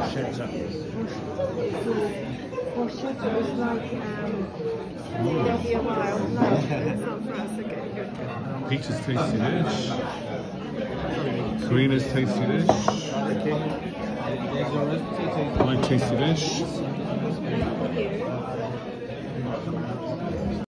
bruschetta. Bruschetta is like, there'll be a while. No, it's not for us. Okay, good. Peter's tasty dish. Karina's tasty dish. My tasty dish.